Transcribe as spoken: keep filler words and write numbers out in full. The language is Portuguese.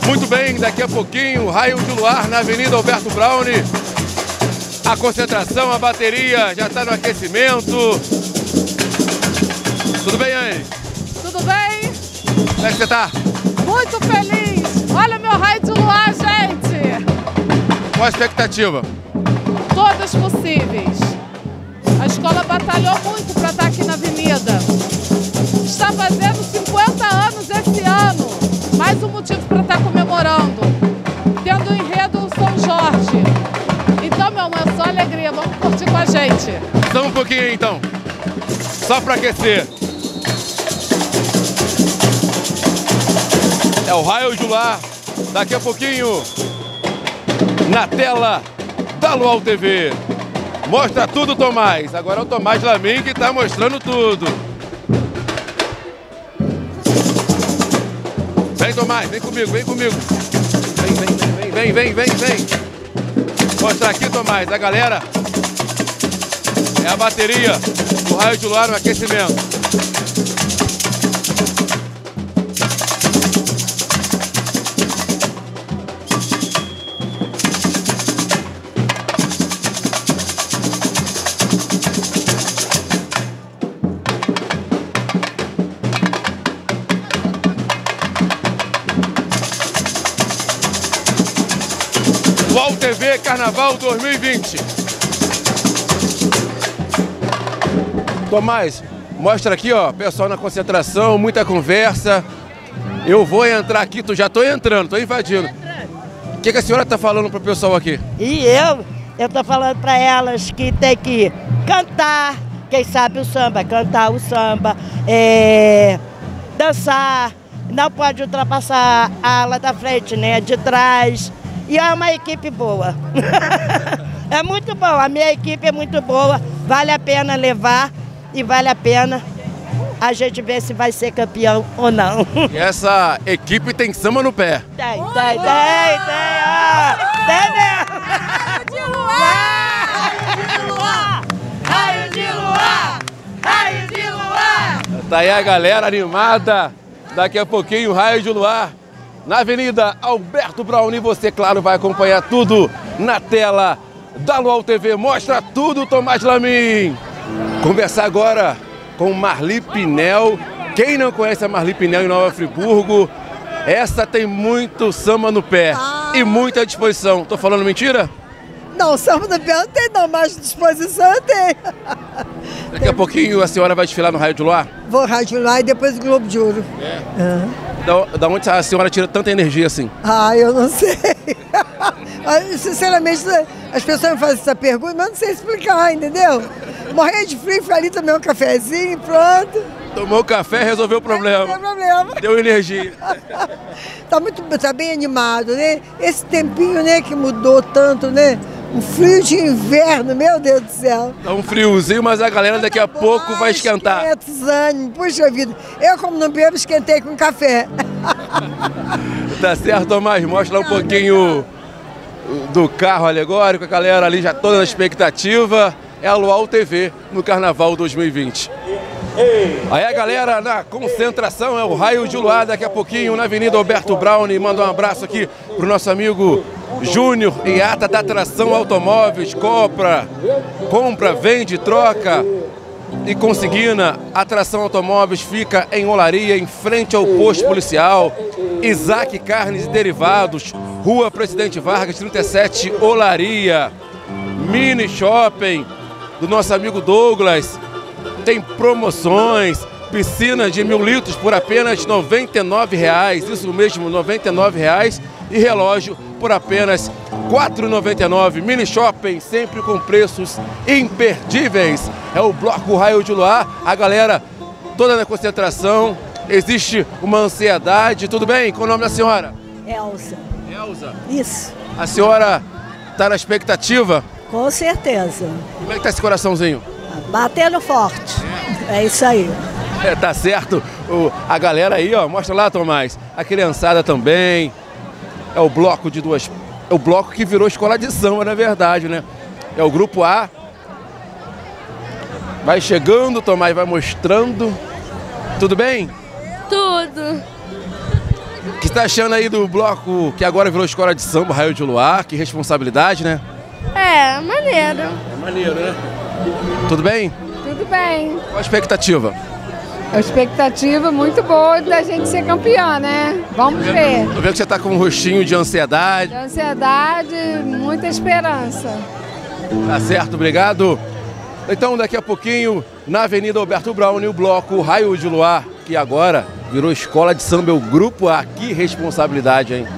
Muito bem, daqui a pouquinho, raio de luar na Avenida Alberto Browne. A concentração, a bateria já está no aquecimento. Tudo bem, Anne? Tudo bem? Como é que você tá? Muito feliz! Olha o meu raio de luar, gente! Qual a expectativa? Todas possíveis. A escola batalhou muito para estar aqui na avenida. Está fazendo cinquenta anos esse ano. Mais um motivo para estar comemorando. Tendo o enredo São Jorge. Então, meu amor, é só alegria. Vamos curtir com a gente. Só um pouquinho aí, então. Só para aquecer. É o raio de luar. Daqui a pouquinho, na tela da Luau T V. Mostra tudo, Tomás. Agora é o Tomás Lamin que está mostrando tudo. Vem, Tomás, vem comigo, vem comigo. Vem, vem, vem, vem, vem, vem, vem. Mostrar aqui, Tomás, a galera. É a bateria do raio de luar no aquecimento. Luau T V Carnaval dois mil e vinte. Tomás, mostra aqui, ó, pessoal na concentração, muita conversa. Eu vou entrar aqui, tu já tô entrando, tô invadindo. O que, que a senhora tá falando pro pessoal aqui? E eu, eu tô falando para elas que tem que cantar, quem sabe o samba, cantar o samba, é, dançar, não pode ultrapassar a ala da frente, né, de trás. E é uma equipe boa. É muito bom, a minha equipe é muito boa, vale a pena levar e vale a pena a gente ver se vai ser campeão ou não. E essa equipe tem samba no pé. Tem, tem, tem, tem, ó. Tem mesmo. Raio de luar! Raio de luar! Raio de luar! Raio de luar! Tá aí a galera animada. Daqui a pouquinho, raio de luar. Na Avenida Alberto Browne, você, claro, vai acompanhar tudo na tela da Luau T V. Mostra tudo, Tomás Lamin. Conversar agora com Marli Pinel. Quem não conhece a Marli Pinel em Nova Friburgo, essa tem muito samba no pé ah. e muita disposição. Tô falando mentira? Não, samba no pé não tem não, mas disposição eu tenho. Daqui tem... a pouquinho a senhora vai desfilar no Raio de Luar? Vou Raio de Luar e depois o Globo de Ouro. É. Uhum. Da, da onde a senhora tira tanta energia assim? Ah, eu não sei. Sinceramente, as pessoas me fazem essa pergunta, mas não sei explicar, entendeu? Morrer de frio, ficar ali, tomar um cafezinho, pronto. Tomou café, resolveu o problema. Resolveu o problema. Deu energia. Tá, muito, tá bem animado, né? Esse tempinho, né, que mudou tanto, né? Um frio de inverno, meu Deus do céu. Tá um friozinho, mas a galera daqui a pouco vai esquentar. quinhentos anos, puxa vida. Eu, como não bebo, esquentei com café. Tá certo, Tomás. Mostra lá um pouquinho do carro alegórico. A galera ali já toda na expectativa. É a Luau T V no Carnaval dois mil e vinte. Aí a galera na concentração, é o raio de luar daqui a pouquinho na Avenida Alberto Browne. Manda um abraço aqui pro nosso amigo Júnior, em ata da Atração Automóveis. Compra, compra, vende, troca e consigna. Atração Automóveis fica em Olaria, em frente ao posto policial. Isaac Carnes e Derivados, Rua Presidente Vargas, trinta e sete, Olaria. Mini Shopping do nosso amigo Douglas. Tem promoções, piscina de mil litros por apenas noventa e nove reais, isso mesmo, noventa e nove reais, e relógio por apenas quatro reais e noventa e nove centavos. Mini Shopping, sempre com preços imperdíveis. É o Bloco Raio de Luar, a galera toda na concentração, existe uma ansiedade. Tudo bem? Qual o nome da senhora? Elza. Elza. Isso. A senhora está na expectativa? Com certeza. Como é que tá esse coraçãozinho? Batendo forte. É, é isso aí. É, tá certo. O, a galera aí, ó, mostra lá, Tomás. A criançada também. É o bloco de duas... É o bloco que virou escola de samba, na verdade, né? É o grupo A. Vai chegando, Tomás vai mostrando. Tudo bem? Tudo. O que você tá achando aí do bloco que agora virou escola de samba, Raio de Luar? Que responsabilidade, né? É, maneiro. É maneiro, né? Tudo bem? Tudo bem. Qual a expectativa? A expectativa muito boa da gente ser campeã, né? Vamos ver. Tô vendo que você tá com um rostinho de ansiedade. De ansiedade, muita esperança. Tá certo, obrigado. Então, daqui a pouquinho, na Avenida Alberto Browne, o bloco Raio de Luar, que agora virou escola de samba, o Grupo A. Que responsabilidade, hein?